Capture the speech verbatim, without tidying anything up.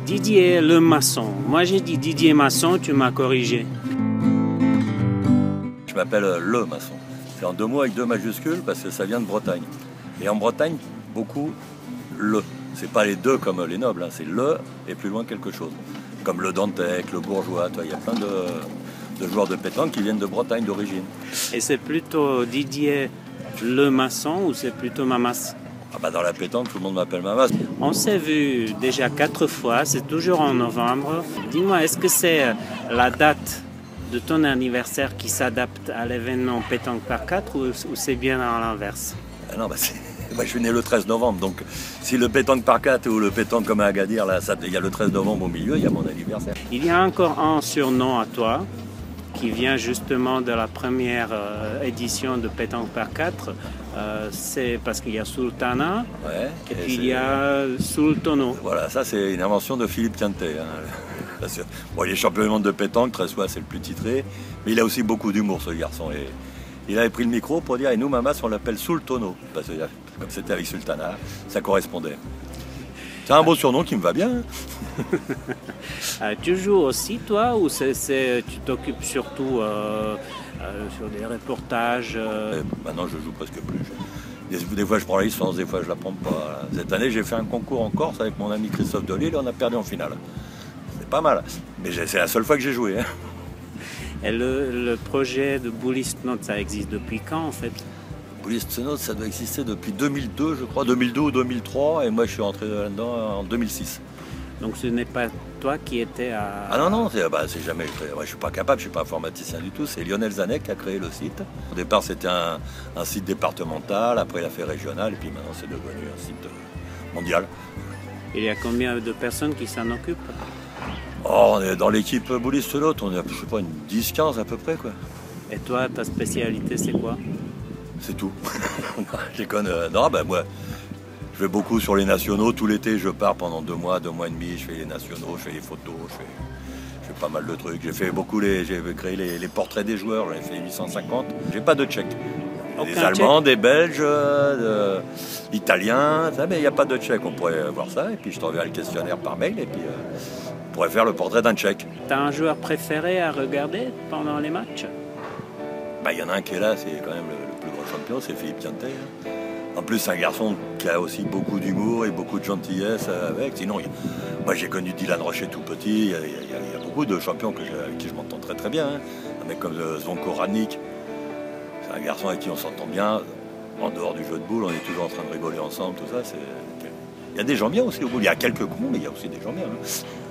Didier le maçon. Moi j'ai dit Didier Masson, tu m'as corrigé. Je m'appelle Le Maçon. C'est en deux mots avec deux majuscules parce que ça vient de Bretagne. Et en Bretagne, beaucoup le. C'est pas les deux comme les nobles, hein. C'est le et plus loin quelque chose. Comme le Dantec, le Bourgeois, il y a plein de, de joueurs de pétanque qui viennent de Bretagne d'origine. Et c'est plutôt Didier le Maçon ou c'est plutôt Mamas? Ah bah dans la pétanque, tout le monde m'appelle Mamas. On s'est vu déjà quatre fois, c'est toujours en novembre. Dis-moi, est-ce que c'est la date de ton anniversaire qui s'adapte à l'événement pétanque par quatre ou, ou c'est bien à l'inverse? Ah non, bah c'est... Moi, je suis né le treize novembre, donc si le pétanque par quatre ou le pétanque comme à Agadir, là, ça, il y a le treize novembre au milieu, il y a mon anniversaire. Il y a encore un surnom à toi qui vient justement de la première euh, édition de pétanque par quatre. Euh, c'est parce qu'il y a Sultana ouais, et, et puis il y a Sultono. Voilà, ça c'est une invention de Philippe Quintet. Hein. Bon, il est champion du monde de pétanque, très souvent c'est le plus titré, mais il a aussi beaucoup d'humour ce garçon. Et il avait pris le micro pour dire, et nous, Mamas, on l'appelle Sultono, parce que comme c'était avec Sultana, ça correspondait. C'est un beau surnom qui me va bien. euh, tu joues aussi, toi, ou c'est, c'est, tu t'occupes surtout euh, euh, sur des reportages euh... Maintenant, je joue presque plus. Des, des fois, je prends la licence, des fois, je la prends pas. Cette année, j'ai fait un concours en Corse avec mon ami Christophe Delisle et on a perdu en finale. C'est pas mal, mais c'est la seule fois que j'ai joué. Hein. Et le, le projet de Bullist Note, ça existe depuis quand, en fait? Bullist Note, ça doit exister depuis deux mille deux, je crois, deux mille deux ou deux mille trois, et moi je suis rentré là-dedans en deux mille six. Donc ce n'est pas toi qui étais à... Ah non, non, c'est bah, jamais... Moi, je suis pas capable, je suis pas informaticien du tout, c'est Lionel Zanek qui a créé le site. Au départ, c'était un, un site départemental, après il a fait régional, et puis maintenant c'est devenu un site mondial. Il y a combien de personnes qui s'en occupent? Oh, on est dans l'équipe Bullist Note, on est, je sais pas, une dix quinze à peu près, quoi. Et toi, ta spécialité, c'est quoi? C'est tout. Je déconne. Non, ben moi, je vais beaucoup sur les nationaux. Tout l'été, je pars pendant deux mois, deux mois et demi. Je fais les nationaux, je fais les photos, je fais, je fais pas mal de trucs. J'ai fait beaucoup les, j'ai créé les, les portraits des joueurs. J'en ai fait huit cent cinquante. J'ai pas de tchèques. Des Allemands, des Belges, euh, des Italiens. Ça, mais il n'y a pas de tchèques. On pourrait voir ça. Et puis je t'enverrai le questionnaire par mail. Et puis euh, on pourrait faire le portrait d'un tchèque. T'as un joueur préféré à regarder pendant les matchs? Bah, il y en a un qui est là, c'est quand même le, le plus grand champion, c'est Philippe Quintet. Hein. En plus, c'est un garçon qui a aussi beaucoup d'humour et beaucoup de gentillesse avec. Sinon, il, moi j'ai connu Dylan Rocher tout petit, il y a, il y a, il y a beaucoup de champions que je, avec qui je m'entends très très bien. Hein. Un mec comme Zvonko Radnik, c'est un garçon avec qui on s'entend bien. En dehors du jeu de boules, on est toujours en train de rigoler ensemble, tout ça. Il y a des gens bien aussi au bout. Il y a quelques cons, mais il y a aussi des gens bien. Hein.